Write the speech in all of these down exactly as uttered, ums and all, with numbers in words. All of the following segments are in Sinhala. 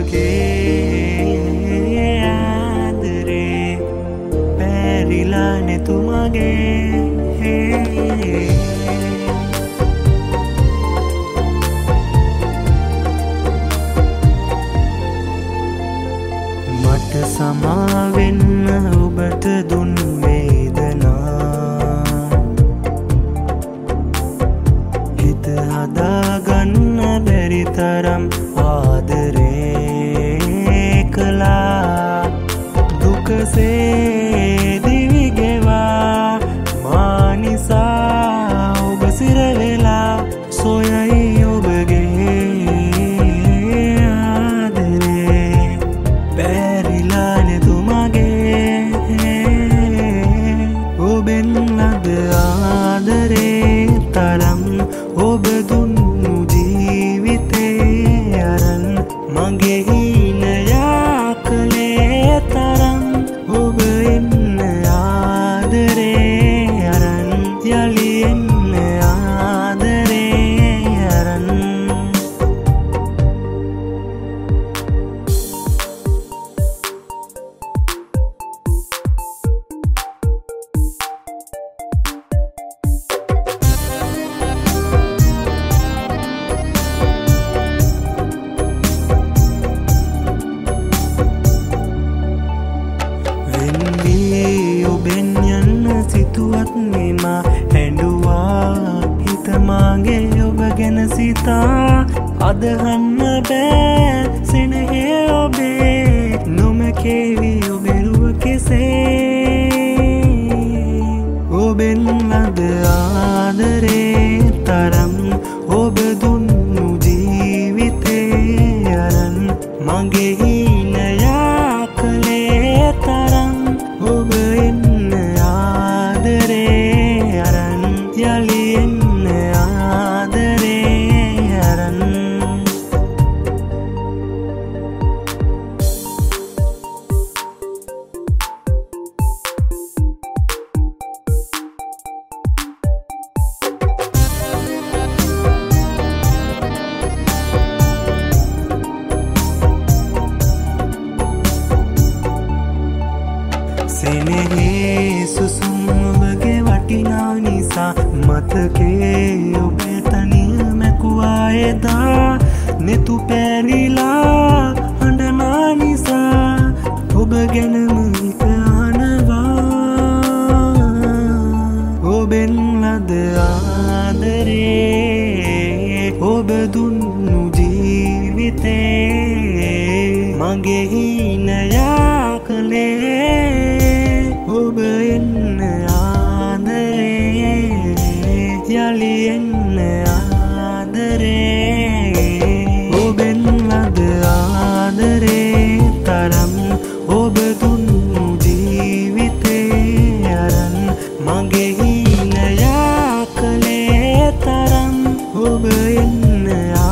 ඔබගේ ආදරේ පැරිලා නෙතුමගේ මට සමාවෙන්න ඔබට දුන් වේදනා හිත හදාගන්න බැරි තරම් ආදරේ කළා දුකසේ දිවි ගෙවා මා නිසා ඔබ සිර වෙලා සොයයි ඔබගේ ආදරේ පැරිලා නෙතුමගේ ඔබෙන් ලද ආදරේ තරම් ඔබ දුන්නු ජීවිතේ අරන් මගේ හිනයා කළේ තරම් ඔබ එන්න ආදරේ අරන් යලි එන්න ආදරේ අරන් ඔබෙන් යන්න සිතුවත් මෙමා හැඬුවා හිත මාගේ ඔබ ගැන සිතා අදහන්න බෑ සෙනෙහේ ඔබේ නොමකේවි ඔබෙරුව කෙසේ ඔබෙන් ලද ආදරේ තරම් ඔබ දුන්නු ජීවිතේ අරන් මගේ හිනයා කළේ තරම් ඔබ එන්න ආදරේ අරන් යලි එන්න ආදරේ අරන් සෙනෙහේ සුසුම් ඔබගේ වටිනා නිසා මතකේ ඔබේ තනිය මැකුවා එදා නෙතු පැරිලා හඬනා නිසා ඔබ ගැනම හිත අනවා ඔබෙන් ලද ආදරේ ඔබ දුන්නු ජීවිතේ මගේ හිනයා කළේ ඔබ එන්න ආදරේ යලි එන්න ආදරේ ඔබෙන් ලද ආදරේ තරම් ඔබ දුන්නු ජීවිතේ අරන් මගේ හිනයා කළේ තරම් ඔබ එන්න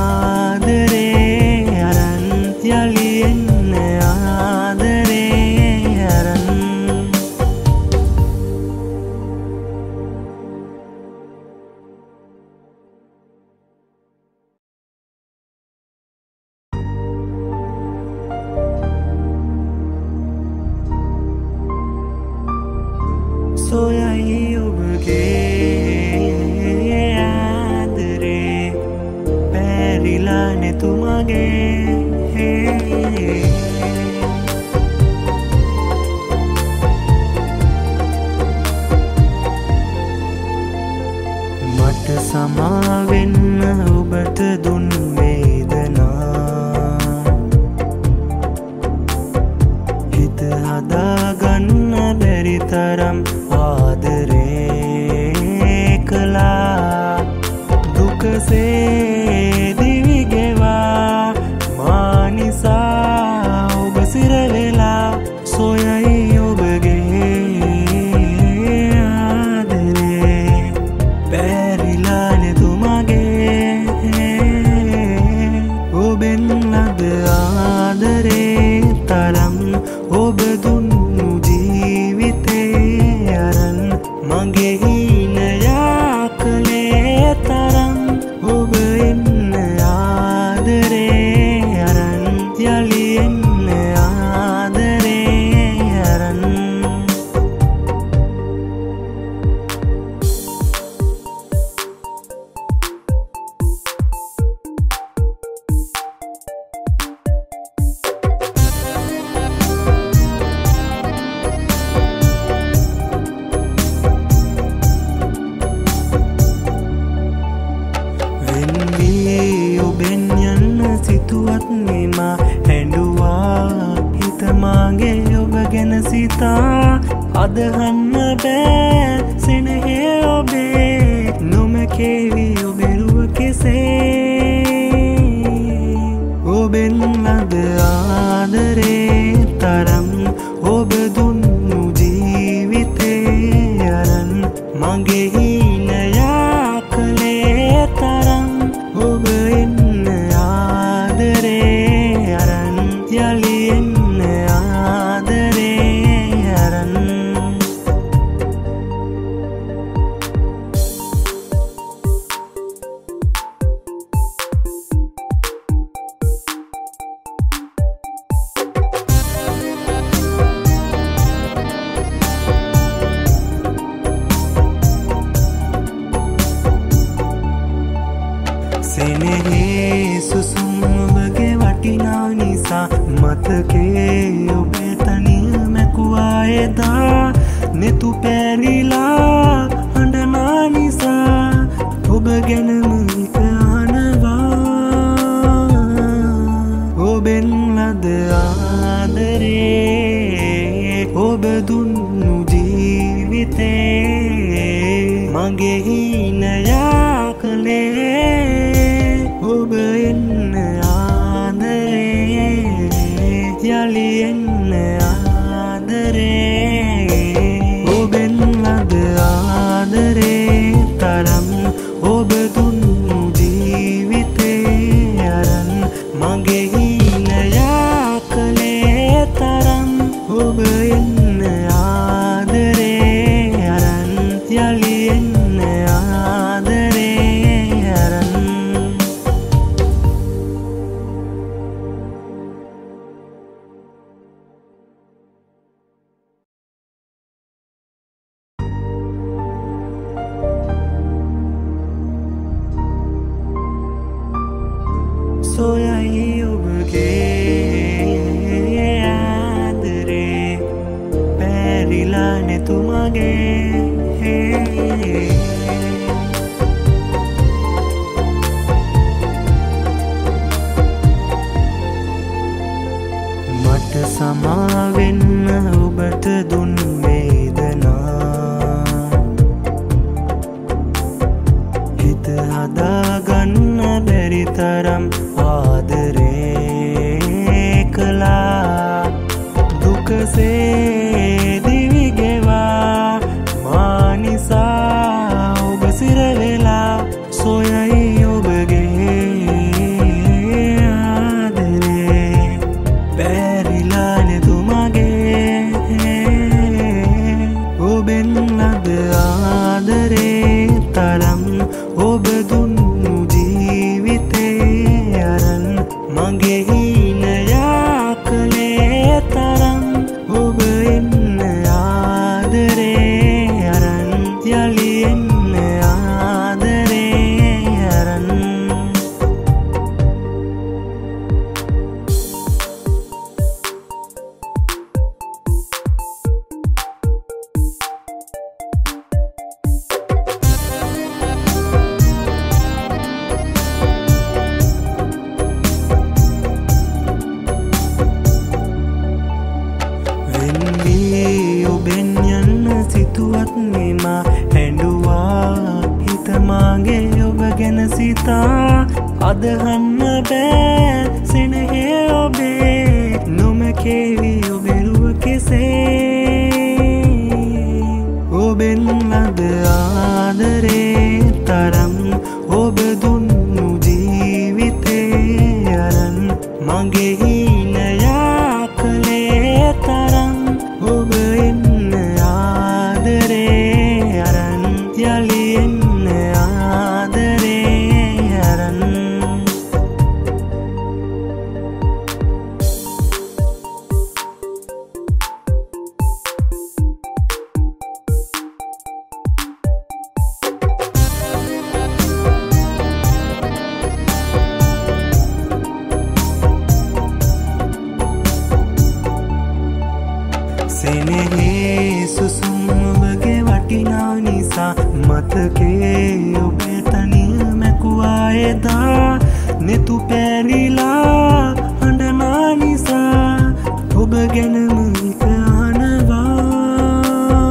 ආදරේ අරන් යලි එන්න ආදරේ අරන් සොයයි ඔබගේ ආදරේ පැරිලා නෙතුමගේ මට සමාවෙන්න ඔබට දුන් වේදනා හිත හදාගන්න බැරි තරම් ආදරේ කළා දුකසේ දිවි ගෙවා මා නිසා ඔබ සිර වෙලා සොයයි ඔබගේ ආදරේ පැරිලා නෙතුමගේ ඔබෙන් ලද ආදරේ තරම් ඔබ දුන්නු ජීවිතේ අරන් අදහන්න බෑ සෙනෙහේ ඔබේ නොමකේවි ඔබෙරුව කෙසේ ඔබෙන් ලද ආදරේ තරම් ඔබ දුන්නු ජීවිතේ අරන් මගේ හිනයා කළේ තරම් ඔබ එන්න ආදරේ අරන් යලි එන්න ආදරේ අරන් සෙනෙහේ සුසුම් ඔබගේ වටිනා නිසා මතකේ ඔබේ තනිය මැකුවා එදා නෙතු පැරිලා හඬනා නිසා ඔබ ගැනම හිත අහනවා ඔබෙන් ලද ආදරේ ඔබ දුන්නු ජීවිතේ මගේ හිනයා කළේ ඔබ එන්න ආදරේ යලි එන්න ආදරේ ඔබෙන් ලද ආදරේ තරම් ඔබ දුන්නු ජීවිතේ අරන් මගේ හිනයා කළේ තරම් ඔබ එන්න ආදරේ අරන් යලි එන්න ආදරේ අරන් සොයයි ඔබගේ ආදරේ පැරිලා නෙතු මගේ මට සමාවෙන්න ඔබට දුන් වේදනා හිත හදාගන්න බැරි තරම් ආදරේ කළා දුකසේ දිවිගෙවා මා නිසා ඔබ සිරවෙලා සොයයි ඔබගේ ආදරේ පැරිලා නෙතු මගේ ඔබෙන් ලද ආදරේ තරම් ඔබ දුන්නු ජීවිතේ අරන් මගේ හිනයා කළේ තරම් ඔබ එන්න ආදරේ අරන් යලි එන්න ආදරේ අරන් ඔබෙන් යන්න සිතුවත් මෙමා හැඬුවා හිත මාගේ ඔබ ගැන සිතා අදහන්න බෑ සෙනෙහේ ඔබේ නොමකේවි ඔබෙරුව කෙසේ ඔබෙන් ලද ආදරේ තරම් ඔබ දුන්නු ජීවිතේ අරන් මගේ හිනයා කළේ තරම් ඔබ එන්න ආදරේ අරන් යලි එන්න ආදරේ අරන් සෙනෙහේ සුසුම් ඔබගේ වටිනා නිසා මතකේ ඔබේ තනිය මැකුවා එදා නෙතු පැරිලා හඬනා නිසා ඔබ ගැනම හිත අහනවා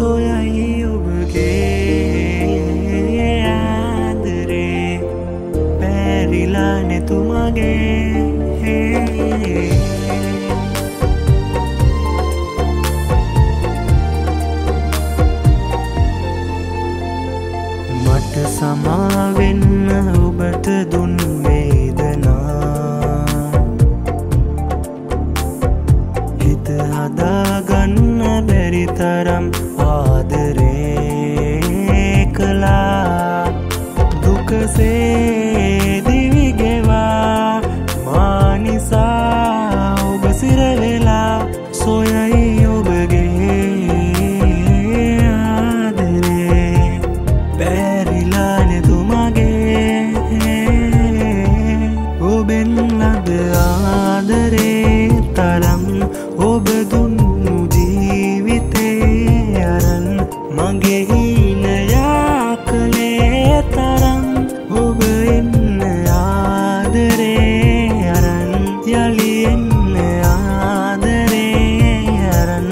සොයයි ඔබගේ ආදරේ පැරිලා නෙතුමගේ මට සමාවෙන්න ඔබට දුන් වේදනා හිත හදාගන්න බැරි තරම් ආදරේ කළා දුකසේ දිවි ගෙවා මා නිසා ඔබ සිර වෙලා සොයයි ඔබගේ ආදරේ පැරිලා නෙතුමගේ ඔබෙන් ලද ආදරේ තරම් ඔබ දුන්නු ජීවිතේ අරන් මගේ හිනයා කළේ තරම් ඔබ එන්න ආදරේ අරන් යලි එන්න ආදරේ අරන්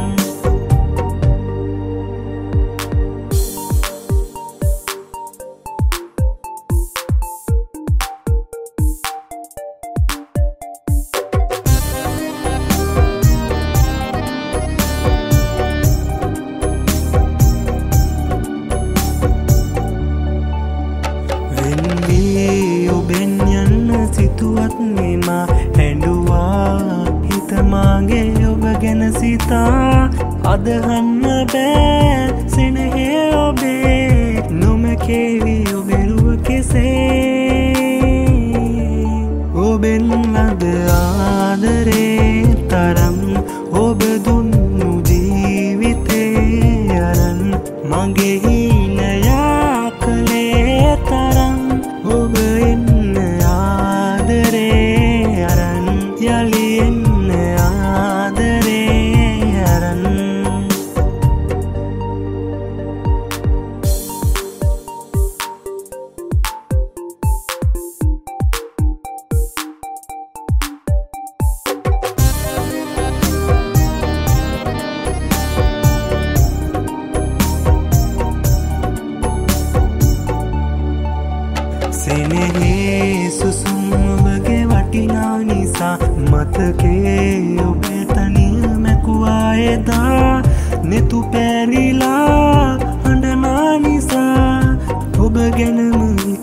ඔබෙන් යන්න සිතුවත් මෙමා හැඬුවා හිත මාගේ ඔබ ගැන සිතා අදහන්න බෑ සෙනෙහේ ඔබේ නොමකේවි ඔබෙරුව කෙසේ ඔබෙන් ලද ආදරේ තරම් ඔබ දුන්නු ජීවිතේ අරන් මගේ හිනයා කළේ තරම් ඔබ එන්න ආදරේ අරන් යලි එන්න ආදරේ අරන් සෙනෙහේ සුසුම් ඔබගේ වටිනා නිසා මතකේ ඔබේ තනිය මැකුවා එදා නෙතු පැරිලා හඬනා නිසා ඔබ ගැනම හිත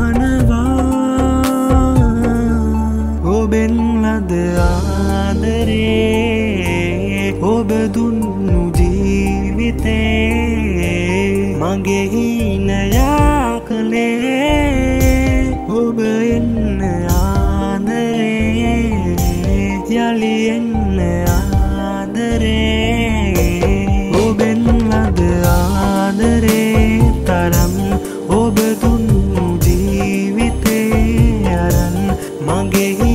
අහනවා ඔබෙන් ලද ආදරේ ඔබ දුන්නු ජීවිතේ මගේ හිනයා කළේ ඔබ එන්න ආදරේ යලි එන්න ආදරේ ඔබෙන් ලද ආදරේ තරම් ඔබ දුන්නු ජීවිතේ අරන් මගේ